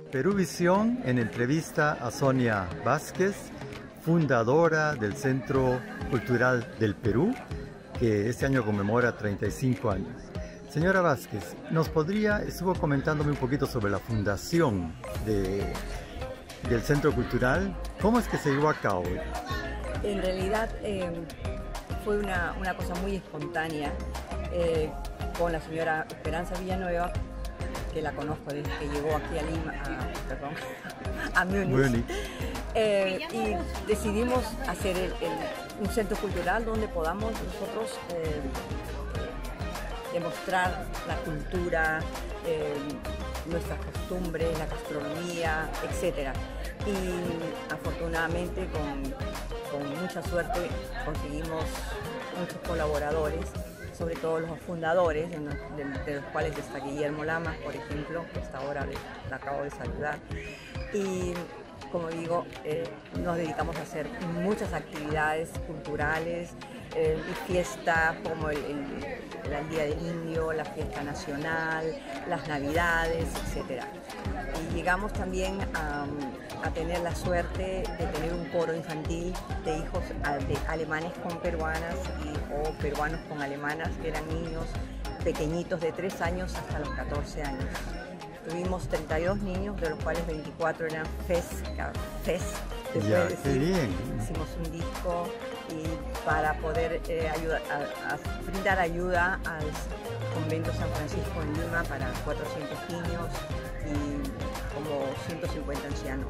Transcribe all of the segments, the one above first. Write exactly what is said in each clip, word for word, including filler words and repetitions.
Peruvisión en entrevista a Sonia Vázquez, fundadora del Centro Cultural del Perú, que este año conmemora treinta y cinco años. Señora Vázquez, ¿nos podría, estuvo comentándome un poquito sobre la fundación de, del Centro Cultural? ¿Cómo es que se llevó a cabo? En realidad eh, fue una, una cosa muy espontánea eh, con la señora Esperanza Villanueva, que la conozco desde que llegó aquí a Lima, a, perdón, a Múnich. Múnich. Eh, y decidimos hacer el, el, un centro cultural donde podamos nosotros eh, demostrar la cultura, eh, nuestras costumbres, la gastronomía, etcétera. Y afortunadamente, con, con mucha suerte, conseguimos muchos colaboradores, sobre todo los fundadores, de, de, de los cuales está Guillermo Lamas, por ejemplo, que hasta ahora le, le acabo de saludar. Y como digo, eh, nos dedicamos a hacer muchas actividades culturales eh, y fiestas como el, el, el Día del Indio, la fiesta nacional, las Navidades, etcétera. Y llegamos también a, a tener la suerte de tener un coro infantil de hijos de alemanes con peruanas y, o peruanos con alemanas, que eran niños pequeñitos de tres años hasta los catorce años. Tuvimos treinta y dos niños, de los cuales veinticuatro eran F E S, F E S, se ya, puede decir. Qué bien. Hicimos un disco y para poder eh, ayudar, a, a brindar ayuda al convento San Francisco en Lima para cuatrocientos niños y como ciento cincuenta ancianos.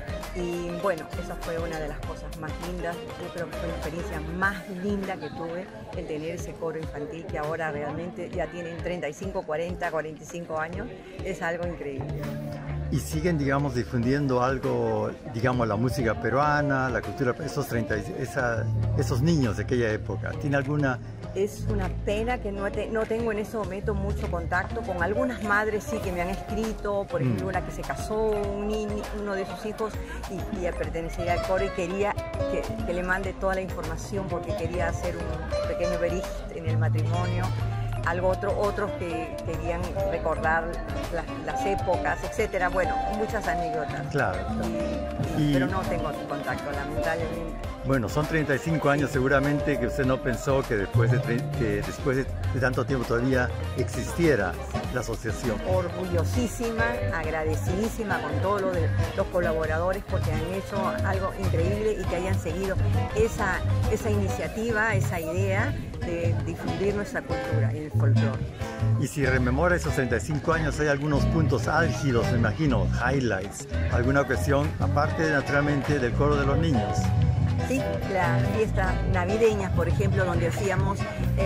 Y bueno, esa fue una de las cosas más lindas, yo creo que fue la experiencia más linda que tuve, el tener ese coro infantil que ahora realmente ya tienen treinta y cinco, cuarenta, cuarenta y cinco años, es algo increíble. Y siguen, digamos, difundiendo algo, digamos, la música peruana, la cultura, esos, treinta, esa, esos niños de aquella época. ¿Tiene alguna...? Es una pena que no, te, no tengo en ese momento mucho contacto con algunas madres, sí, que me han escrito, por ejemplo, mm. una que se casó, un niño, uno de sus hijos, y, y pertenecía al coro y quería que, que le mande toda la información porque quería hacer un pequeño bericht en el matrimonio. Algo otro, otros que querían recordar las, las épocas, etcétera. Bueno, muchas anécdotas. Claro, claro. Y, y, y, pero no tengo contacto, lamentablemente. Bueno, son treinta y cinco años seguramente que usted no pensó que después de, que después de, de tanto tiempo todavía existiera la asociación. Orgullosísima, agradecidísima con todos los, los colaboradores porque han hecho algo increíble y que hayan seguido esa, esa iniciativa, esa idea de difundir nuestra cultura y el folclore. Y si rememora esos treinta y cinco años, hay algunos puntos álgidos, me imagino, highlights, alguna ocasión, aparte naturalmente del coro de los niños. Sí, las fiestas navideñas, por ejemplo, donde hacíamos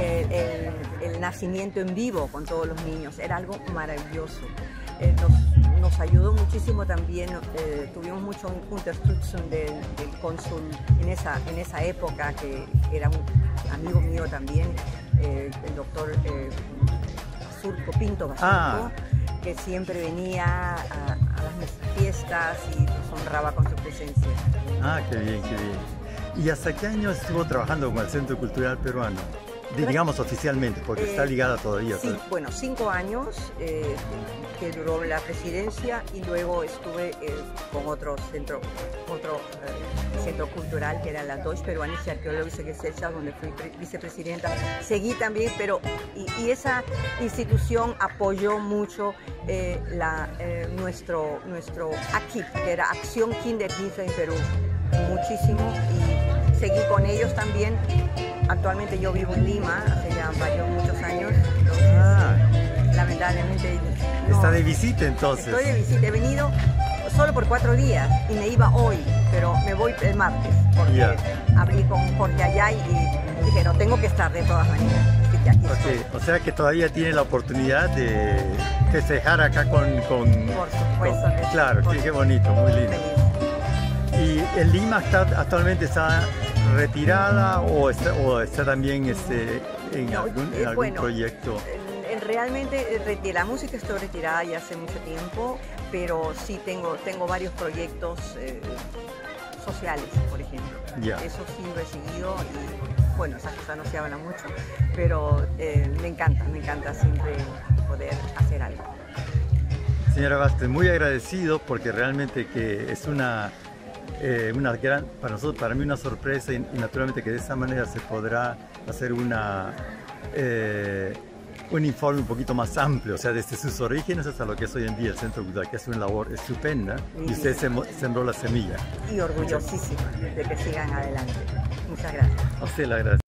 eh, el, el nacimiento en vivo con todos los niños, era algo maravilloso. Eh, nos, nos ayudó muchísimo también, eh, tuvimos mucho Unterstützung del, del cónsul en esa, en esa época, que era un amigo mío también, eh, el doctor eh, Basurco, Pinto Basurco, ah. que siempre venía a, a las fiestas y nos honraba con su presencia. Ah, qué bien, qué bien. ¿Y hasta qué año estuvo trabajando con el Centro Cultural Peruano? Digamos oficialmente, porque eh, está ligada todavía. Sí, ¿sabes? Bueno, cinco años eh, que duró la presidencia y luego estuve eh, con otro centro, otro eh, centro cultural que era la Deutsche Peruanische Archäologische Gesellschaft, donde fui vicepresidenta. Seguí también, pero y, y esa institución apoyó mucho eh, la, eh, nuestro, nuestro A K I P, que era Acción Kinderhilfe en Perú, muchísimo, y seguí con ellos también. Actualmente yo vivo en Lima, hace ya varios, muchos años, entonces ah. lamentablemente... No, ¿está de visita entonces? Estoy de visita, he venido solo por cuatro días y me iba hoy, pero me voy el martes, porque yeah. hablé con Jorge Ayay y dije, no, tengo que estar de todas maneras. Así que aquí okay. estoy. O sea que todavía tiene la oportunidad de festejar acá con... con por supuesto. Con, claro, por qué, qué bonito, muy lindo. Feliz. ¿Y el Lima está, actualmente está retirada o está, o está también este, en no, algún, en algún bueno, proyecto? Realmente de la música estoy retirada ya hace mucho tiempo, pero sí tengo, tengo varios proyectos eh, sociales, por ejemplo. Yeah. Eso sí lo he seguido y bueno, esas cosas no se hablan mucho, pero eh, me encanta, me encanta siempre poder hacer algo. Señora Vázquez, muy agradecido porque realmente que es una, eh, una gran, para nosotros, para mí una sorpresa y, y naturalmente que de esa manera se podrá hacer una, eh, un informe un poquito más amplio, o sea, desde sus orígenes hasta lo que es hoy en día el Centro Cultural, que hace una labor estupenda y usted sembró la semilla. Y orgullosísima de que sigan adelante. Muchas gracias. A usted la gracias.